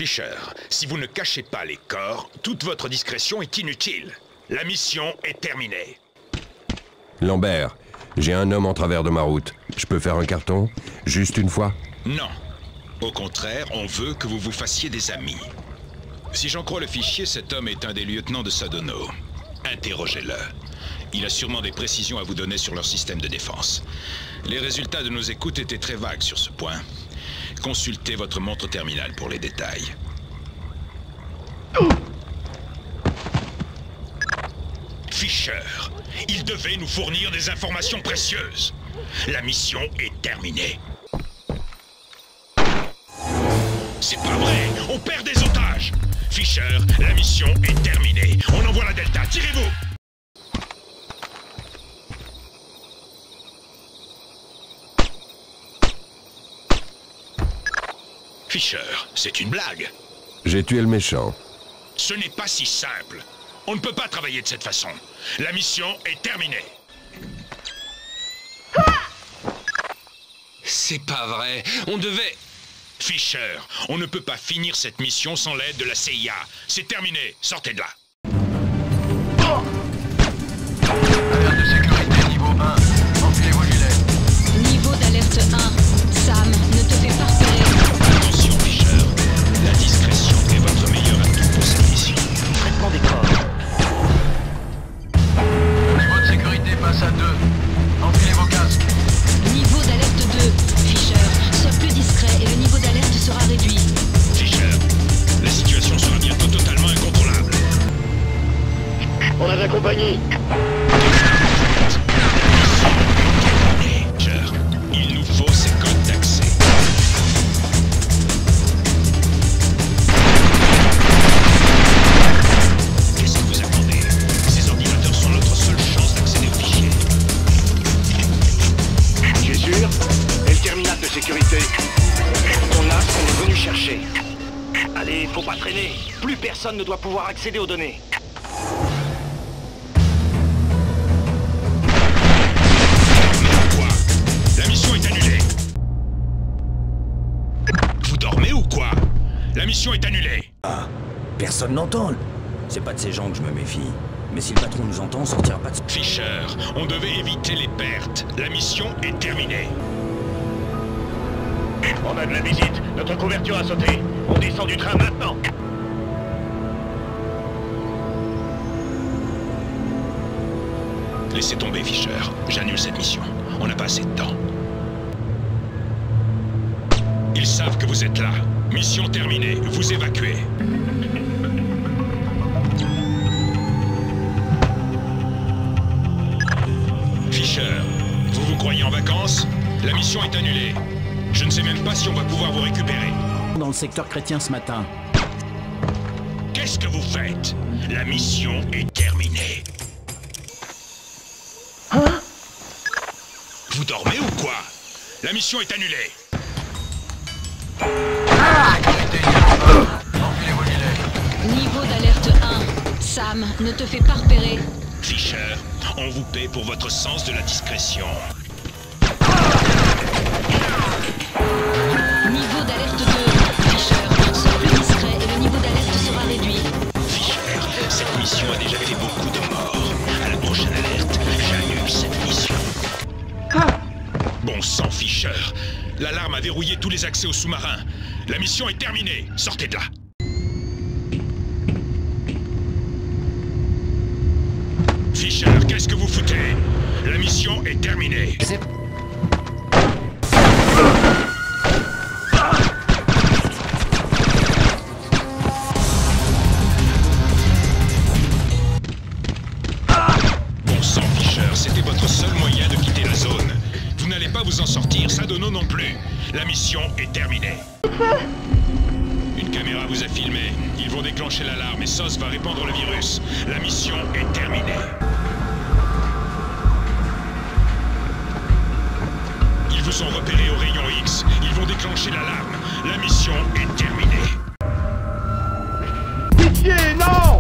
Fisher, si vous ne cachez pas les corps, toute votre discrétion est inutile. La mission est terminée. Lambert, j'ai un homme en travers de ma route. Je peux faire un carton? Juste une fois? Non. Au contraire, on veut que vous vous fassiez des amis. Si j'en crois le fichier, cet homme est un des lieutenants de Sadono. Interrogez-le. Il a sûrement des précisions à vous donner sur leur système de défense. Les résultats de nos écoutes étaient très vagues sur ce point. Consultez votre montre terminale pour les détails. Fisher, il devait nous fournir des informations précieuses. La mission est terminée. C'est pas vrai, on perd des otages. Fisher, la mission est terminée. On envoie la Delta, tirez-vous! Fisher, c'est une blague. J'ai tué le méchant. Ce n'est pas si simple. On ne peut pas travailler de cette façon. La mission est terminée. C'est pas vrai. On devait... Fisher, on ne peut pas finir cette mission sans l'aide de la CIA. C'est terminé. Sortez de là. Alerte de sécurité niveau 1. Enfilez vos gilets. Niveau d'alerte 1. Sam, ne te fais pas repérer. Attention, Fisher. La discrétion est votre meilleur atout pour cette mission. Traitement des corps. Le niveau de sécurité passe à 2. Enfilez vos casques. Niveau d'alerte 2. Fisher, sois plus discret et le niveau d'alerte sera réduit. Fisher, la situation sera bientôt totalement incontrôlable. On a de la compagnie. Fisher, il nous faut ces codes d'accès. Qu'est-ce que vous attendez? Ces ordinateurs sont notre seule chance d'accéder aux fichiers. Tu es sûr? Et le terminal de sécurité? On a ce qu'on est venu chercher. Allez, faut pas traîner. Plus personne ne doit pouvoir accéder aux données. Quoi? La mission est annulée. Vous dormez ou quoi? La mission est annulée. Ah, personne n'entend. C'est pas de ces gens que je me méfie. Mais si le patron nous entend, on sortira pas de... Fisher, on devait éviter les pertes. La mission est terminée. On a de la visite. Notre couverture a sauté. On descend du train maintenant. Laissez tomber, Fisher. J'annule cette mission. On n'a pas assez de temps. Ils savent que vous êtes là. Mission terminée. Vous évacuez. Fisher, vous vous croyez en vacances? La mission est annulée. Je ne sais même pas si on va pouvoir vous récupérer. Dans le secteur chrétien ce matin. Qu'est-ce que vous faites? La mission est terminée. Hein? Vous dormez ou quoi? La mission est annulée. Sécurité niveau 1. Enfilez vos gilets. Niveau d'alerte 1. Sam, ne te fais pas repérer. Fisher, on vous paie pour votre sens de la discrétion. Niveau d'alerte 2. Fisher, sois plus discret et le niveau d'alerte sera réduit. Fisher, cette mission a déjà fait beaucoup de morts. À la prochaine alerte, j'annule cette mission. Bon sang, Fisher. L'alarme a verrouillé tous les accès au sous-marin. La mission est terminée. Sortez de là. Fisher, qu'est-ce que vous foutez? La mission est terminée. Bon sang, Fisher, c'était votre seul moyen de quitter la zone. Vous n'allez pas vous en sortir, Sadono non plus. La mission est terminée. Une caméra vous a filmé. Ils vont déclencher l'alarme et SOS va répandre le virus. La mission est terminée. Ils vous ont repéré au rayon X. Ils vont déclencher l'alarme. La mission est terminée. Pitié, non!